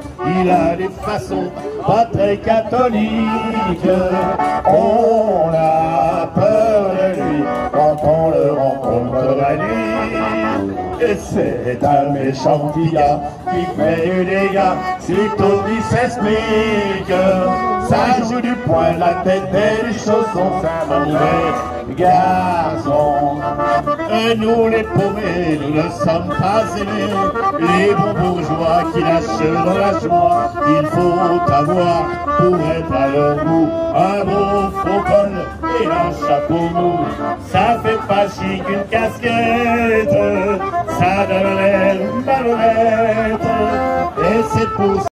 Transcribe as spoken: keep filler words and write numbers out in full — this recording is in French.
il a des façons pas très catholiques. On a peur de lui quand on le rencontre la nuit. Et c'est un méchant petit gars qui fait du dégât si tout qui s'explique. Ça joue du poing, la tête et les chaussons, c'est un mauvais garçon. Et nous les paumés, nous ne sommes pas aimés. Les bons bourgeois qui lâchent dans la joie. Il faut avoir pour être à leur goût un beau faux col et un chapeau mou. Ça fait pas chic une casquette, ça donne l'air malhonnête. Et c'est pour